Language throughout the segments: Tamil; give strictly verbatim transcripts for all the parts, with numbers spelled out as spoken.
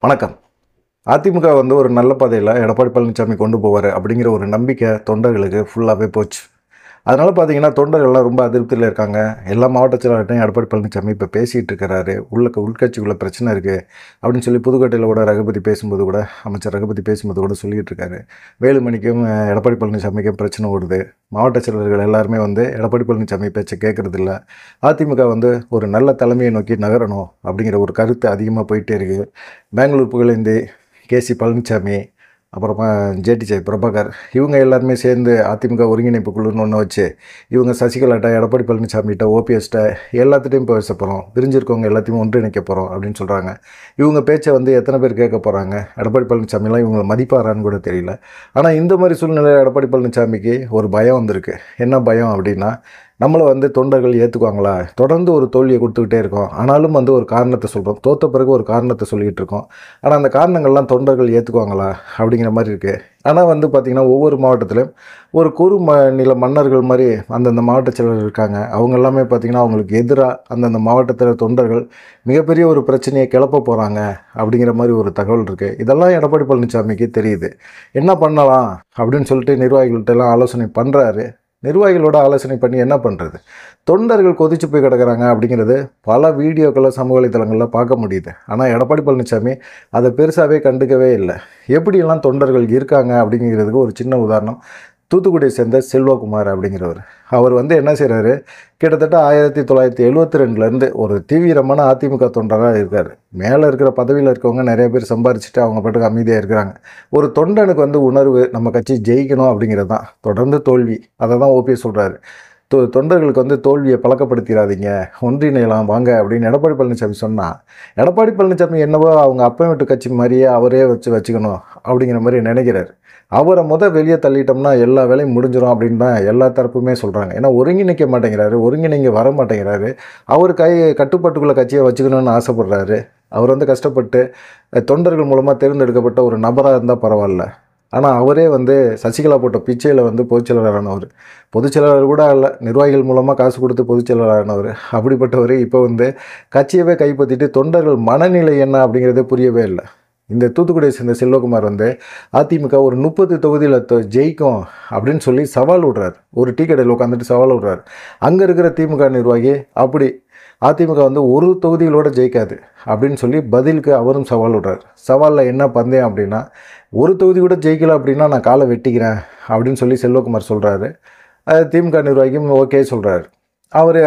வணக்கம். அதிமுக வந்து ஒரு நல்ல பாதையில எடப்பாடி பழனிசாமி கொண்டு போவாரு அப்படிங்கிற ஒரு நம்பிக்கை தொண்டர்களுக்கு ஃபுல்லாவே போச்சு. அதனால பார்த்தீங்கன்னா, தொண்டர்கள்லாம் ரொம்ப அதிருப்தியில இருக்காங்க. எல்லா மாவட்ட செயலாளர்கிட்டயும் எடப்பாடி பழனிசாமி இப்ப பேசிட்டு இருக்கிறாரு. உள்ள உள்கட்சிக்குள்ள பிரச்சனை இருக்கு அப்படின்னு சொல்லி புதுக்கோட்டையில கூட ரகுபதி பேசும்போது கூட அமைச்சர் ரகுபதி பேசும்போது கூட சொல்லிட்டு இருக்காரு. வேலுமணிக்கும் அஹ், எடப்பாடி பழனிசாமிக்கும் பிரச்சனை ஓடுது. மாவட்ட செயலர்கள் எல்லாருமே வந்து எடப்பாடி பழனிசாமி பேச்சை கேட்கறதில்ல. அதிமுக வந்து ஒரு நல்ல தலைமையை நோக்கி நகரணும் அப்படிங்கிற ஒரு கருத்து அதிகமாக போயிட்டே இருக்கு. பெங்களூர் புகழேந்தி, கே சி பழனிசாமி, அப்புறமா ஜேடி ஜெயபிரபாகர் இவங்க எல்லாருமே சேர்ந்து அதிமுக ஒருங்கிணைப்பு குழுன்னு ஒன்று வச்சு இவங்க சசிகலாட்ட, எடப்பாடி பழனிசாமிகிட்ட, ஓபிஎஸ்ட்ட எல்லாத்துட்டையும் பேச போகிறோம், பிரிஞ்சிருக்கவங்க எல்லாத்தையும் ஒன்றிணைக்க போகிறோம் அப்படின்னு சொல்கிறாங்க. இவங்க பேச்சை வந்து எத்தனை பேர் கேட்க போகிறாங்க? எடப்பாடி பழனிசாமிலாம் இவங்களை மதிப்பாரான்னு கூட தெரியல. ஆனால் இந்த மாதிரி சூழ்நிலை எடப்பாடி பழனிசாமிக்கு ஒரு பயம் வந்திருக்கு. என்ன பயம் அப்படின்னா, நம்மளை வந்து தொண்டர்கள் ஏற்றுக்குவாங்களா? தொடர்ந்து ஒரு தோல்வியை கொடுத்துக்கிட்டே இருக்கோம். ஆனாலும் வந்து ஒரு காரணத்தை சொல்கிறோம், தோற்ற பிறகு ஒரு காரணத்தை சொல்லிகிட்டு இருக்கோம். ஆனால் அந்த காரணங்கள்லாம் தொண்டர்கள் ஏற்றுக்குவாங்களா அப்படிங்கிற மாதிரி இருக்குது. ஆனால் வந்து பார்த்திங்கன்னா, ஒவ்வொரு மாவட்டத்திலையும் ஒரு குறு ம நில மன்னர்கள் மாதிரி அந்தந்த மாவட்ட செயலர் இருக்காங்க. அவங்க எல்லாமே பார்த்திங்கன்னா, அவங்களுக்கு எதிராக அந்தந்த மாவட்டத்தில் தொண்டர்கள் மிகப்பெரிய ஒரு பிரச்சனையை கிளப்ப போகிறாங்க அப்படிங்கிற மாதிரி ஒரு தகவல் இருக்குது. இதெல்லாம் எடப்பாடி பழனிசாமிக்கு தெரியுது. என்ன பண்ணலாம் அப்படின்னு சொல்லிட்டு நிர்வாகிகள்கிட்ட எல்லாம் ஆலோசனை பண்ணுறாரு. நிர்வாகிகளோட ஆலோசனை பண்ணி என்ன பண்ணுறது? தொண்டர்கள் கொதிச்சு போய் கிடக்கிறாங்க அப்படிங்கிறது பல வீடியோக்களை சமூக வலைத்தளங்களில் பார்க்க முடியுது. ஆனால் எடப்பாடி பழனிசாமி அதை பெருசாகவே கண்டுக்கவே இல்லை. எப்படியெல்லாம் தொண்டர்கள் இருக்காங்க அப்படிங்கிறதுக்கு ஒரு சின்ன உதாரணம் தூத்துக்குடியை சேர்ந்த செல்வகுமார் அப்படிங்கிறவர். அவர் வந்து என்ன செய்கிறாரு, கிட்டத்தட்ட ஆயிரத்தி தொள்ளாயிரத்தி எழுபத்தி ரெண்டுலேருந்து ஒரு தீவிரமான அதிமுக தொண்டராக இருக்கார். மேலே இருக்கிற பதவியில் இருக்கவங்க நிறைய பேர் சம்பாரிச்சுட்டு அவங்க பாட்டுக்கு அமைதியாக இருக்கிறாங்க. ஒரு தொண்டனுக்கு வந்து உணர்வு, நம்ம கட்சி ஜெயிக்கணும் அப்படிங்கிறது தான். தொடர்ந்து தோல்வி, அதை தான் ஓபிஎஸ் சொல்கிறாரு. தொ தொண்டர்களுக்கு வந்து தோல்வியை பழக்கப்படுத்திடாதீங்க, ஒன்றிணையலாம் வாங்க அப்படின்னு எடப்பாடி பழனிசாமி சொன்னால், எடப்பாடி பழனிசாமி என்னவோ அவங்க அப்பா வீட்டு கட்சி மாதிரியே அவரே வச்சு வச்சுக்கணும் அப்படிங்கிற மாதிரி நினைக்கிறார். அவரை முத வெளியே தள்ளிட்டோம்னா எல்லா வேலையும் முடிஞ்சிடும் அப்படின்னு தான் எல்லா தரப்புமே சொல்கிறாங்க. ஏன்னா ஒருங்கிணைக்க மாட்டேங்கிறாரு, ஒருங்கிணைங்க வர மாட்டேங்கிறாரு. அவர் கை கட்டுப்பாட்டுக்குள்ளே கட்சியை வச்சுக்கணும்னு ஆசைப்படுறாரு. அவர் வந்து கஷ்டப்பட்டு தொண்டர்கள் மூலமாக தேர்ந்தெடுக்கப்பட்ட ஒரு நபராக இருந்தால் பரவாயில்ல. ஆனால் அவரே வந்து சசிகலா போட்ட பிச்சையில் வந்து பொதுச்செயலாளரானவர். பொதுச்செயலாளர் கூட இல்லை, நிர்வாகிகள் மூலமாக காசு கொடுத்து பொதுச்செயலாளரானவர். அப்படிப்பட்டவர் இப்போ வந்து கட்சியவே கைப்பற்றிட்டு தொண்டர்கள் மனநிலை என்ன அப்படிங்கிறதே புரியவே இல்லை. இந்த தூத்துக்குடியை சேர்ந்த செல்வகுமார் வந்து அதிமுக ஒரு முப்பது தொகுதியில் ஜெயிக்கும் அப்படின்னு சொல்லி சவால் விடுறார். ஒரு டீ கடையில் உட்காந்துட்டு சவால் விடுறார். அங்கே இருக்கிற திமுக நிர்வாகி அப்படி அதிமுக வந்து ஒரு தொகுதிகளோடு ஜெயிக்காது அப்படின்னு சொல்லி பதிலுக்கு அவரும் சவால் விடுறார். சவாலில் என்ன பந்தயம் அப்படின்னா, ஒரு தொகுதி கூட ஜெயிக்கல அப்படின்னா நான் காலை வெட்டிக்கிறேன் அப்படின்னு சொல்லி செல்வகுமார் சொல்கிறாரு. திமுக நிர்வாகியும் ஓகே சொல்கிறாரு. அவர்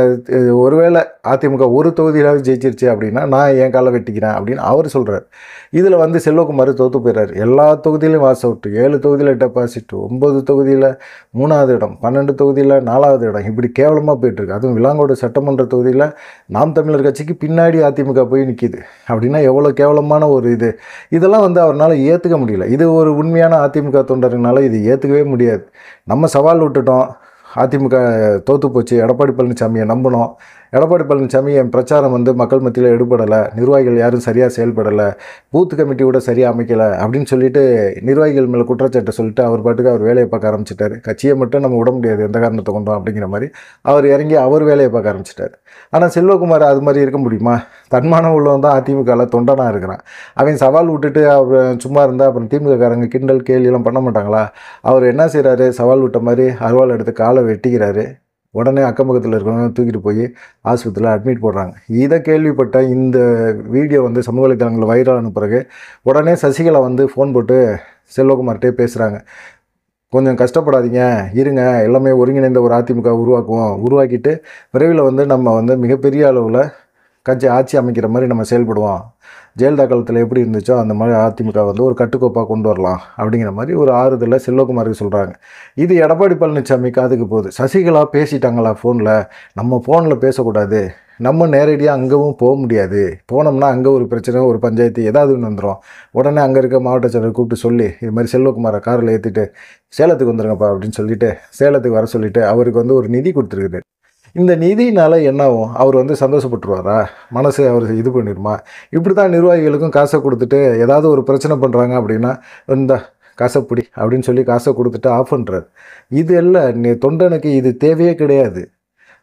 ஒருவேளை அதிமுக ஒரு தொகுதியிலாவது ஜெயிச்சிருச்சு அப்படின்னா நான் என் காலை வெட்டிக்கிறேன் அப்படின்னு அவர் சொல்கிறார். இதில் வந்து செல்வகுமார் தோற்று போயிடுறாரு. எல்லா தொகுதியிலையும் வாஸ் அவுட், ஏழு தொகுதியில் டெபாசிட், ஒம்பது தொகுதியில் மூணாவது இடம், பன்னெண்டு தொகுதியில் நாலாவது இடம், இப்படி கேவலமாக போயிட்டுருக்கு. அதுவும் விலாங்கோடு சட்டமன்ற தொகுதியில் நாம் தமிழர் கட்சிக்கு பின்னாடி அதிமுக போய் நிற்கிது அப்படின்னா எவ்வளோ கேவலமான ஒரு இது. இதெல்லாம் வந்து அவரால் ஏற்றுக்க முடியல. இது ஒரு உண்மையான அதிமுக தொண்டர்னால இது ஏற்றுக்கவே முடியாது. நம்ம சவால் விட்டுட்டோம், அதிமுக தோற்று போச்சு, எடப்பாடி பழனிசாமியை நம்பணும், எடப்பாடி பழனிசாமி என் பிரச்சாரம் வந்து மக்கள் மத்தியில் எடுபடலை, நிர்வாகிகள் யாரும் சரியாக செயல்படலை, பூத்து கமிட்டி கூட சரியாக அமைக்கலை அப்படின்னு சொல்லிட்டு நிர்வாகிகள் மேலே குற்றச்சாட்டை சொல்லிட்டு அவர் பாட்டுக்கு அவர் வேலையை பார்க்க ஆரம்பிச்சிட்டாரு. கட்சியை மட்டும் நம்ம விட முடியாது எந்த காரணத்தை கொண்டோம் அப்படிங்கிற மாதிரி அவர் இறங்கி அவர் வேலையை பார்க்க ஆரம்பிச்சிட்டார். ஆனால் செல்வகுமார் அது மாதிரி இருக்க முடியுமா? தன்மானம் உள்ளவன் தான் அதிமுகவில் தொண்டனாக இருக்கிறான். அவன் சவால் விட்டுட்டு அவர் சும்மா இருந்தால் அப்புறம் திமுககாரங்க கிண்டல் கேலியெல்லாம் பண்ண மாட்டாங்களா? அவர் என்ன செய்கிறாரு, சவால் விட்ட மாதிரி அருவாள் எடுத்து காலை வெட்டிக்கிறாரு. உடனே அக்கம் பக்கத்தில் இருக்கிறவங்க தூக்கிட்டு போய் ஆஸ்பத்திரியில் அட்மிட் போடுறாங்க. இதை கேள்விப்பட்ட இந்த வீடியோ வந்து சமூக வலைத்தளங்களில் வைரலான பிறகு உடனே சசிகலா வந்து ஃபோன் போட்டு செல்வகுமார்கிட்டே பேசுகிறாங்க. கொஞ்சம் கஷ்டப்படாதீங்க, இருங்க, எல்லாமே ஒருங்கிணைந்த ஒரு அதிமுக உருவாக்குவோம், உருவாக்கிட்டு விரைவில் வந்து நம்ம வந்து மிகப்பெரிய அளவில் கட்சி ஆட்சி அமைக்கிற மாதிரி நம்ம செயல்படுவோம், ஜெயலலிதா காலத்தில் எப்படி இருந்துச்சோ அந்த மாதிரி அதிமுக வந்து ஒரு கட்டுக்கோப்பாக கொண்டு வரலாம் அப்படிங்கிற மாதிரி ஒரு ஆறுதலை செல்வகுமாருக்கு சொல்கிறாங்க. இது எடப்பாடி பழனிசாமி காதுக்கு போகுது. சசிகலா பேசிட்டாங்களா ஃபோனில், நம்ம ஃபோனில் பேசக்கூடாது, நம்ம நேரடியாக அங்கேவும் போக முடியாது, போனோம்னா அங்கே ஒரு பிரச்சனை, ஒரு பஞ்சாயத்து ஏதாவது ஒன்று வந்துடும். உடனே அங்கே இருக்க மாவட்ட செயலர் கூப்பிட்டு சொல்லி இது மாதிரி செல்வகுமாரை காரில் ஏற்றிட்டு சேலத்துக்கு வந்துடுங்கப்பா அப்படின்னு சொல்லிட்டு சேலத்துக்கு வர சொல்லிவிட்டு அவருக்கு வந்து ஒரு நிதி கொடுத்துருக்குது. இந்த நிதினால் என்னாகும்? அவர் வந்து சந்தோஷப்பட்டுருவாரா? மனசு அவர் இது பண்ணிடுமா? இப்படி தான் நிர்வாகிகளுக்கும் காசை கொடுத்துட்டு ஏதாவது ஒரு பிரச்சனை பண்ணுறாங்க அப்படின்னா இந்த காசை பிடி அப்படின்னு சொல்லி காசை கொடுத்துட்டு ஆஃப் பண்ணுறாரு. இது எல்லாம் தொண்டனுக்கு இது தேவையே கிடையாது.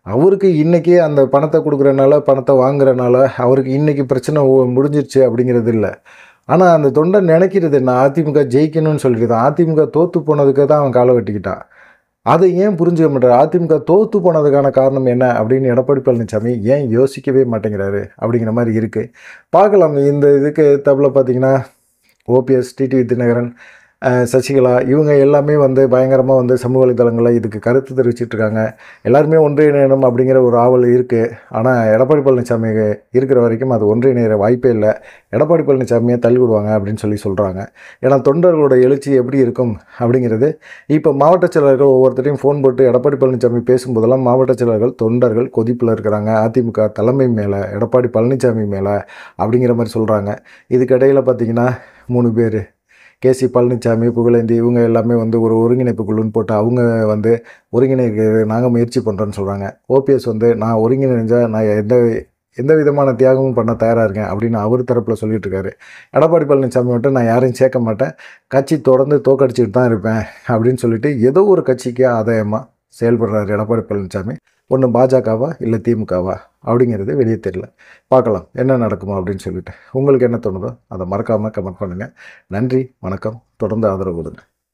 அவருக்கு இன்றைக்கி அந்த பணத்தை கொடுக்குறனால, பணத்தை வாங்குறனால, அவருக்கு இன்றைக்கி பிரச்சனை ஓ முடிஞ்சிருச்சு அப்படிங்கிறது இல்லை. ஆனால் அந்த தொண்டன் நினைக்கிறது என்ன, அதிமுக ஜெயிக்கணும்னு சொல்லிட்டு தான். அதிமுக தோற்று போனதுக்கு தான் அவன் காலை வெட்டிக்கிட்டான். அதை ஏன் புரிஞ்சுக்க மாட்டார்? அதிமுக தோற்று போனதுக்கான காரணம் என்ன அப்படின்னு எடப்பாடி பழனிசாமி ஏன் யோசிக்கவே மாட்டேங்கிறாரு அப்படிங்கிற மாதிரி இருக்குது. பார்க்கலாம். இந்த இதுக்கு தப்பில் பார்த்தீங்கன்னா ஓபிஎஸ், டிடிவி தினகரன், சசிகலா இவங்க எல்லாமே வந்து பயங்கரமாக வந்து சமூக வலைதளங்களில் இதுக்கு கருத்து தெரிவிச்சிட்ருக்காங்க. எல்லாருமே ஒன்றிணையணும் அப்படிங்கிற ஒரு ஆவல் இருக்குது. ஆனால் எடப்பாடி பழனிசாமி இருக்கிற வரைக்கும் அது ஒன்றிணைகிற வாய்ப்பே இல்லை. எடப்பாடி பழனிசாமியை தள்ளி விடுவாங்க அப்படின்னு சொல்லி சொல்கிறாங்க. ஏன்னா தொண்டர்களோட எழுச்சி எப்படி இருக்கும் அப்படிங்கிறது இப்போ மாவட்ட செயலர்கள் ஒவ்வொருத்தரையும் ஃபோன் போட்டு எடப்பாடி பழனிசாமி பேசும்போதெல்லாம் மாவட்ட செயலர்கள் தொண்டர்கள் கொதிப்பில் இருக்கிறாங்க. அதிமுக தலைமை மேலே, எடப்பாடி பழனிசாமி மேலே அப்படிங்கிற மாதிரி சொல்கிறாங்க. இதுக்கிடையில் பார்த்திங்கன்னா மூணு பேர் கேசி பழனிசாமி, புகழேந்தி இவங்க எல்லாமே வந்து ஒரு ஒருங்கிணைப்பு குழுன்னு போட்டு அவங்க வந்து ஒருங்கிணைக்க நாங்கள் முயற்சி பண்ணுறோன்னு சொல்கிறாங்க. ஓபிஎஸ் வந்து நான் ஒருங்கிணைஞ்சால் நான் எந்த எந்த விதமான தியாகமும் பண்ண தயாராக இருக்கேன் அப்படின்னு அவர் தரப்பில் சொல்லிட்டு இருக்காரு. எடப்பாடி பழனிசாமி மட்டும் நான் யாரையும் சேர்க்க மாட்டேன், கட்சி தொடர்ந்து தோக்கடிச்சிட்டு தான் இருப்பேன் அப்படின்னு சொல்லிட்டு ஏதோ ஒரு கட்சிக்கு ஆதாயமாக செயல்படுறாரு எடப்பாடி பழனிசாமி. ஒன்று பாஜகவா இல்லை திமுகவா அப்படிங்கிறது வெளியே தெரியல. பார்க்கலாம் என்ன நடக்குமா அப்படின்னு சொல்லிட்டு. உங்களுக்கு என்ன தோணுதோ அதை மறக்காமல் கமெண்ட் பண்ணுங்கள். நன்றி, வணக்கம். தொடர்ந்து ஆதரவு கொடுங்க.